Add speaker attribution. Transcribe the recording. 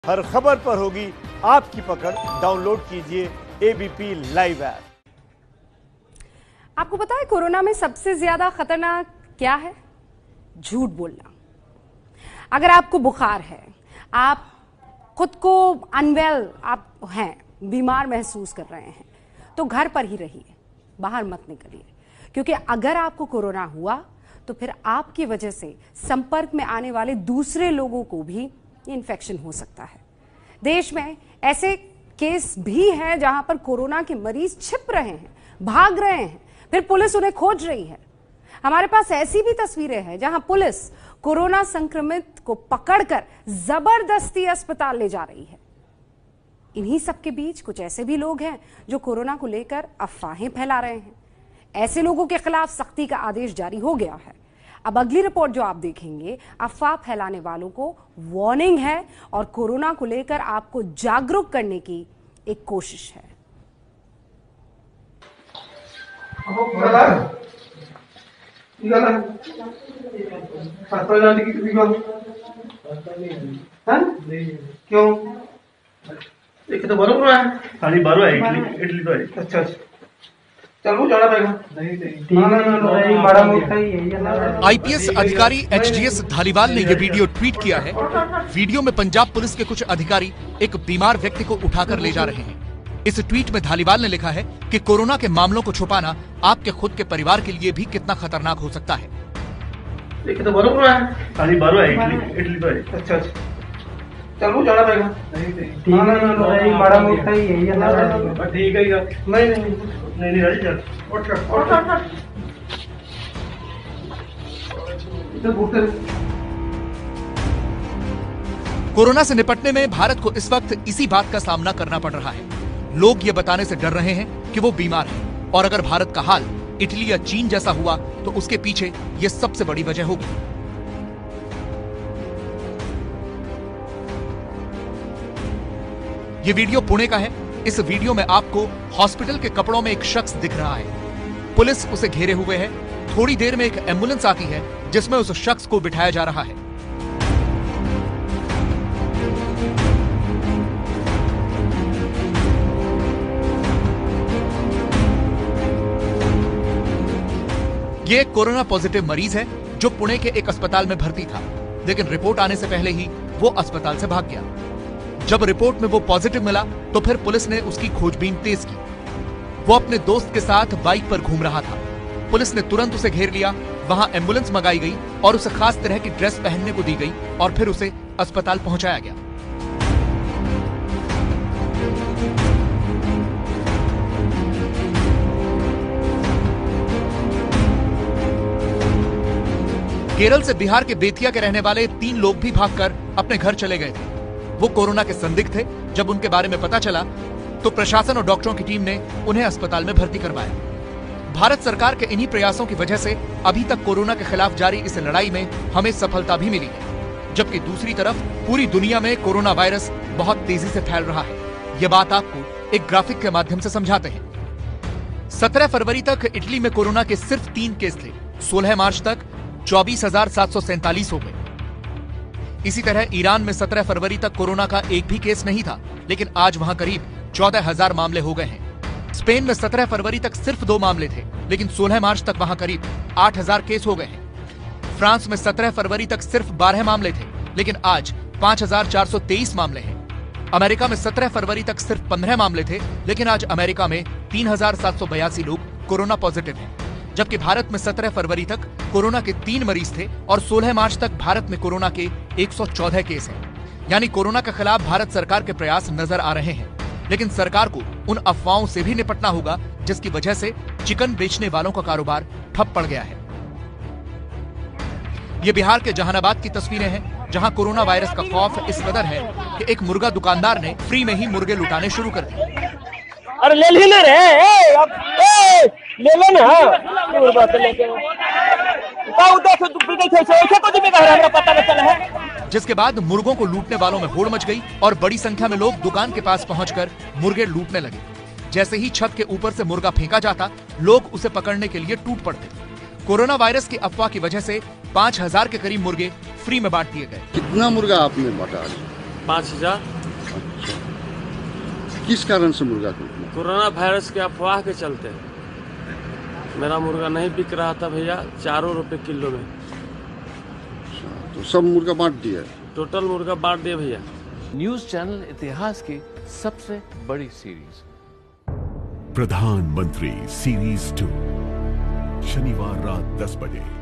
Speaker 1: हर खबर पर होगी आपकी पकड़। डाउनलोड कीजिए एबीपी लाइव ऐप।
Speaker 2: आपको पता है कोरोना में सबसे ज्यादा खतरनाक क्या है? झूठ बोलना। अगर आपको बुखार है, आप खुद को अनवेल आप हैं, बीमार महसूस कर रहे हैं, तो घर पर ही रहिए, बाहर मत निकलिए, क्योंकि अगर आपको कोरोना हुआ तो फिर आपकी वजह से संपर्क में आने वाले दूसरे लोगों को भी इन्फेक्शन हो सकता है। देश में ऐसे केस भी हैं जहां पर कोरोना के मरीज छिप रहे हैं, भाग रहे हैं, फिर पुलिस उन्हें खोज रही है। हमारे पास ऐसी भी तस्वीरें हैं जहां पुलिस कोरोना संक्रमित को पकड़कर जबरदस्ती अस्पताल ले जा रही है। इन्हीं सबके बीच कुछ ऐसे भी लोग हैं जो कोरोना को लेकर अफवाहें फैला रहे हैं। ऐसे लोगों के खिलाफ सख्ती का आदेश जारी हो गया है। अब अगली रिपोर्ट जो आप देखेंगे, अफवाह फैलाने वालों को वार्निंग है और कोरोना को लेकर आपको जागरूक करने की एक कोशिश है।
Speaker 3: क्यों? एक तो बरोबर है, खाली बारो है, इडली तो है। अच्छा चलो जाना पड़ेगा।
Speaker 4: आईपीएस अधिकारी एचडीएस धालीवाल ने यह वीडियो ट्वीट किया है। वीडियो में पंजाब पुलिस के कुछ अधिकारी एक बीमार व्यक्ति को उठाकर ले जा रहे हैं। इस ट्वीट में धालीवाल ने लिखा है कि कोरोना के मामलों को छुपाना आपके खुद के परिवार के लिए भी कितना खतरनाक हो सकता है।
Speaker 3: एक तो बरोबर है, खाली बारो है, इडली तो है। अच्छा चलो जाना पड़ेगा। ठीक है, नहीं राजी चल।
Speaker 4: कोरोना से निपटने में भारत को इस वक्त इसी बात का सामना करना पड़ रहा है। लोग ये बताने से डर रहे हैं कि वो बीमार हैं, और अगर भारत का हाल इटली या चीन जैसा हुआ तो उसके पीछे ये सबसे बड़ी वजह होगी। ये वीडियो पुणे का है। इस वीडियो में आपको हॉस्पिटल के कपड़ों में एक शख्स दिख रहा है। पुलिस उसे घेरे हुए है। थोड़ी देर में एक एम्बुलेंस आती है जिसमें उस शख्स को बिठाया जा रहा है। ये एक कोरोना पॉजिटिव मरीज है जो पुणे के एक अस्पताल में भर्ती था, लेकिन रिपोर्ट आने से पहले ही वो अस्पताल से भाग गया। जब रिपोर्ट में वो पॉजिटिव मिला तो फिर पुलिस ने उसकी खोजबीन तेज की। वो अपने दोस्त के साथ बाइक पर घूम रहा था। पुलिस ने तुरंत उसे घेर लिया। वहां एम्बुलेंस मंगाई गई और उसे खास तरह की ड्रेस पहनने को दी गई और फिर उसे अस्पताल पहुंचाया गया। केरल से बिहार के बेतिया के रहने वाले 3 लोग भी भागकर अपने घर चले गए थे। वो कोरोना के संदिग्ध थे। जब उनके बारे में पता चला तो प्रशासन और डॉक्टरों की टीम ने उन्हें अस्पताल में भर्ती करवाया। भारत सरकार के इन्हीं प्रयासों की वजह से अभी तक कोरोना के खिलाफ जारी इस लड़ाई में हमें सफलता भी मिली है, जबकि दूसरी तरफ पूरी दुनिया में कोरोना वायरस बहुत तेजी से फैल रहा है। ये बात आपको एक ग्राफिक के माध्यम से समझाते हैं। 17 फरवरी तक इटली में कोरोना के सिर्फ 3 केस थे। 16 मार्च तक 24,747 हो गए। इसी तरह ईरान में 17 फरवरी तक कोरोना का एक भी केस नहीं था, लेकिन आज वहां करीब 14,000 मामले हो गए हैं। स्पेन में 17 फरवरी तक सिर्फ 2 मामले थे, लेकिन 16 मार्च तक वहां करीब 8,000 केस हो गए हैं। फ्रांस में 17 फरवरी तक सिर्फ 12 मामले थे, लेकिन आज 5,423 मामले हैं। अमेरिका में 17 फरवरी तक सिर्फ 15 मामले थे, लेकिन आज अमेरिका में 3,782 लोग कोरोना पॉजिटिव हैं। जबकि भारत में 17 फरवरी तक कोरोना के 3 मरीज थे और 16 मार्च तक भारत में कोरोना के 114 केस हैं। यानी कोरोना के खिलाफ भारत सरकार के प्रयास नजर आ रहे हैं, लेकिन सरकार को उन अफवाहों से भी निपटना होगा जिसकी वजह से चिकन बेचने वालों का कारोबार ठप पड़ गया है। ये बिहार के जहानाबाद की तस्वीरें हैं, जहां कोरोना वायरस का खौफ इस कदर है कि एक मुर्गा दुकानदार ने फ्री में ही मुर्गे लुटाने शुरू कर दिए।
Speaker 5: अरे ले ली ना रे, अब ले लो ना। पता न चला है।
Speaker 4: जिसके बाद मुर्गों को लूटने वालों में होड़ मच गई और बड़ी संख्या में लोग दुकान के पास पहुंचकर मुर्गे लूटने लगे। जैसे ही छत के ऊपर से मुर्गा फेंका जाता, लोग उसे पकड़ने के लिए टूट पड़ते। कोरोना वायरस की अफवाह की वजह से 5,000 के करीब मुर्गे फ्री में बांट दिए गए।
Speaker 6: कितना मुर्गा आपने बांटा? 5000।
Speaker 7: अच्छा, किस कारण से मुर्गा को?
Speaker 6: कोरोना वायरस के अफवाह के चलते मेरा मुर्गा नहीं बिक रहा था भैया, 4 रुपए किलो में।
Speaker 7: अच्छा, तो सब मुर्गा बांट दिया?
Speaker 6: टोटल मुर्गा बांट दिए भैया।
Speaker 8: न्यूज चैनल इतिहास की सबसे बड़ी सीरीज
Speaker 9: प्रधानमंत्री सीरीज 2 शनिवार रात 10 बजे।